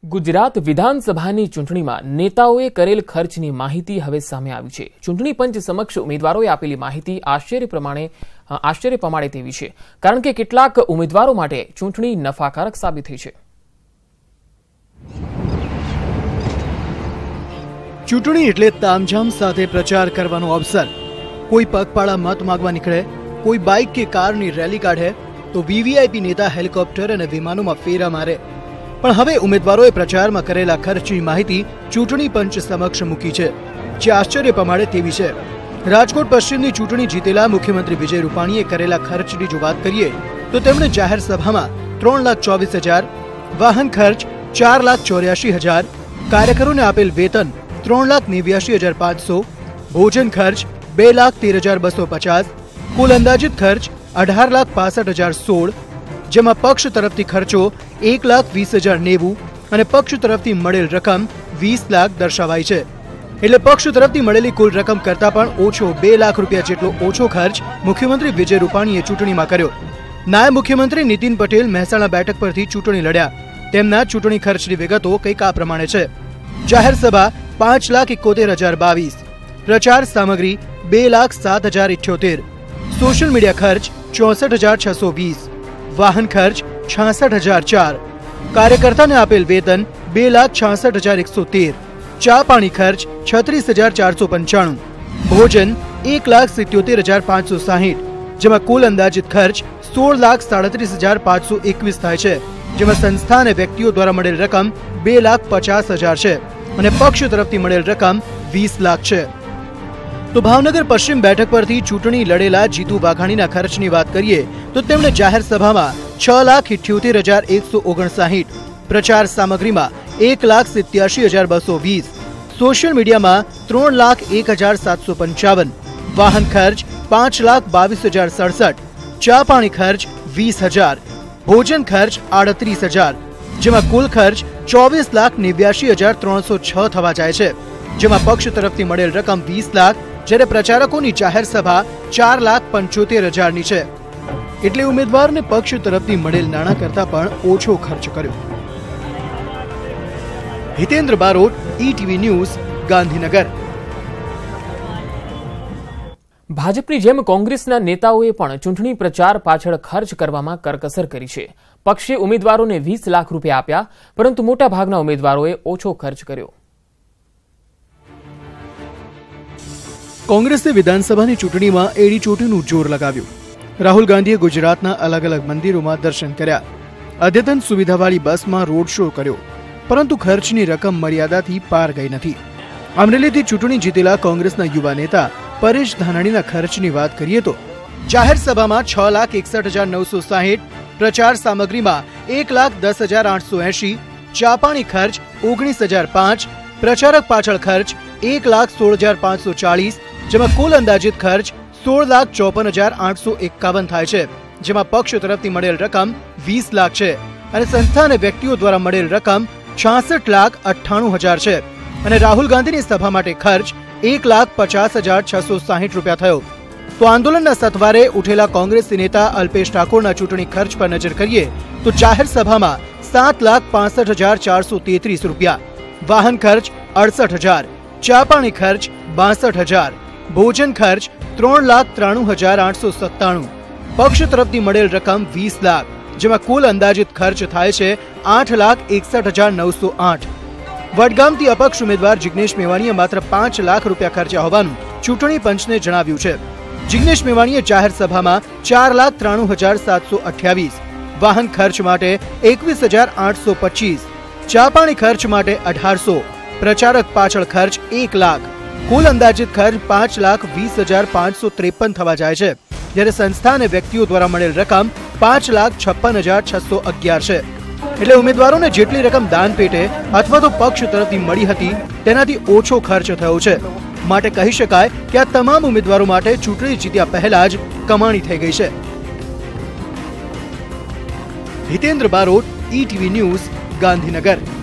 ગુજરાત વિધાનસભાની ચૂંટણીમાં નેતાઓએ કરેલ ખર્ચની માહિતી હવે સામે આવી છે। ચૂંટણી પંચ સમક્ષ ઉમેદવારોએ આપેલી માહિતી આશ્ચર્ય પમાડે તેવી છે, કારણ કે કેટલાક ઉમેદવારો માટે ચૂંટણી નફાકારક સાબિત થઈ છે। ચૂંટણી એટલે તામઝામ સાથે પ્રચાર કરવાનો અવસર। કોઈ પગપાળા મત માંગવા નીકળે, કોઈ બાઇક કે કારની રેલી કાઢે, તો વીવીઆઈપી નેતા હેલિકોપ્ટર અને વિમાનોમાં ફેરા મારે। પણ હવે ઉમેદવારોએ પ્રચારમાં કરેલા ખર્ચની માહિતી ચૂંટણી પંચ સમક્ષ મૂકી છે, જે આશ્ચર્ય પમાડે તેવી છે। રાજકોટ પશ્ચિમની ચૂંટણી જીતેલા મુખ્યમંત્રી વિજય રૂપાણીએ કરેલા ખર્ચની જો વાત કરીએ તો તેમણે જાહેર સભામાં 3,24,000, વાહન ખર્ચ 4,84,000, કાર્યકરોને આપેલ વેતન 3,89,500, ભોજન ખર્ચ 2,13,250, કુલ અંદાજિત ખર્ચ 18,65,016, જેમાં પક્ષ તરફથી ખર્ચો 1,20,090 અને પક્ષ તરફથી મળેલ રકમ 20 લાખ દર્શાવાઈ છે। એટલે પક્ષ તરફથી મળેલી કુલ રકમ કરતાં પણ ઓછો 2 લાખ રૂપિયા જેટલો ઓછો ખર્ચ મુખ્યમંત્રી વિજય રૂપાણીએ ચૂંટણીમાં કર્યો। નાયબ મુખ્યમંત્રી નીતિન પટેલ મહેસાણા બેઠક પરથી ચૂંટણી લડ્યા। તેમના ચૂંટણી ખર્ચની વિગતો કંઈક આ પ્રમાણે છે। જાહેર સભા 5,71,022, પ્રચાર સામગ્રી 2,07,078, સોશિયલ મીડિયા ખર્ચ 64,620, વાહન ખર્ચ 66,004, કાર્યકર્તાને આપેલ વેતન 2,66,113, ચા પાણી ખર્ચ 36,495, ભોજન 1,77,560, જેમાં કુલ અંદાજિત ખર્ચ 16,37,521 થાય છે, જેમાં સંસ્થા અને વ્યક્તિઓ દ્વારા મળેલ રકમ 2,50,000 છે અને પક્ષ તરફથી મળેલ રકમ 20 લાખ છે। તો ભાવનગર પશ્ચિમ બેઠક પરથી ચૂંટણી લડેલા જીતુ વાઘાણીના ખર્ચની વાત કરીએ તો તેમણે જાહેર સભામાં 6,78,159, પ્રચાર સામગ્રીમાં 1,87,220, સોશિયલ મીડિયામાં 3,01,755, વાહન ખર્ચ 5,22,067, ચા પાણી ખર્ચ 20,000, ભોજન ખર્ચ 38,000, જેમાં કુલ ખર્ચ 24,89,306 થવા જાય છે, જેમાં પક્ષ તરફથી મળેલ રકમ 20 લાખ, જ્યારે પ્રચારકોની જાહેર સભા 4,75,000ની છે। એટલે ઉમેદવારને પક્ષ તરફથી મળેલ નાણાં કરતાં પણ ઓછો ખર્ચ કર્યો। Hitendra Barot, ETV news, Gandhinagar. ભાજપની જેમ કોંગ્રેસના નેતાઓએ પણ ચૂંટણી પ્રચાર પાછળ ખર્ચ કરવામાં કરકસર કરી છે। પક્ષે ઉમેદવારોને 20 લાખ રૂપિયા આપ્યા, પરંતુ મોટાભાગના ઉમેદવારોએ ઓછો ખર્ચ કર્યો। કોંગ્રેસે વિધાનસભાની ચૂંટણીમાં એડીચોટીનું જોર લગાવ્યું। રાહુલ ગાંધીએ ગુજરાતના અલગ અલગ મંદિરોમાં દર્શન કર્યા, અદ્યતન સુવિધાવાળી બસમાં રોડ શો કર્યો, પરંતુ ખર્ચની રકમ મર્યાદાથી પાર ગઈ નથી। અમરેલીથી ચૂંટણી જીતેલા કોંગ્રેસના યુવા નેતા પરેશ ધાનાણીના ખર્ચની વાત કરીએ તો જાહેર સભામાં 6,61,960, પ્રચાર સામગ્રીમાં 1,10,880, ચા પાણી ખર્ચ 19,005, પ્રચારક પાછળ ખર્ચ 1,16,540, જેમાં કુલ અંદાજિત ખર્ચ 16,54,851 થાય છે, જેમાં પક્ષ તરફથી મળેલ રકમ 20 લાખ છે અને સંસ્થા અને વ્યક્તિઓ દ્વારા મળેલ રકમ 66,98,000 છે અને રાહુલ ગાંધીની સભા માટે ખર્ચ 1,50,660 રૂપિયા થયો। તો આંદોલનના સથવારે ઉઠેલા કોંગ્રેસી નેતા અલ્પેશ ઠાકોરના ચૂંટણી ખર્ચ પર નજર કરીએ તો જાહેર સભામાં 7,65,433 રૂપિયા, વાહન ખર્ચ 68,000, ચા પાણી ખર્ચ 62,000, ભોજન ખર્ચ 3,93,897, પક્ષ તરફથી મળેલ રકમ 20 લાખ, જેમાં કુલ અંદાજિત ખર્ચ થાય છે 8,61,908। વડગામથી અપક્ષ ઉમેદવાર જિગ્નેશ મેવાણીએ માત્ર 5 લાખ રૂપિયા ખર્ચ્યા હોવાનું ચૂંટણી પંચને જણાવ્યું છે। જિગ્નેશ મેવાણીએ જાહેર સભામાં 4,93,728, વાહન ખર્ચ માટે 21,825, ચા પાણી ખર્ચ માટે 1,800, પ્રચારક પાછળ ખર્ચ 1 લાખ, કુલ અંદાજિત ખર્ચ 5,20,553 થવા જાય છે, જ્યારે સંસ્થા અને વ્યક્તિઓ દ્વારા મળેલ રકમ 5,56,611 છે। એટલે ઉમેદવારોને જેટલી રકમ દાન પેટે અથવા તો પક્ષ તરફથી મળી હતી તેનાથી ઓછો ખર્ચ થયો છે। માટે કહી શકાય કે આ તમામ ઉમેદવારો માટે ચૂંટણી જીત્યા પહેલા જ કમાણી થઈ ગઈ છે। Hitendra Barot, ETV news, Gandhinagar.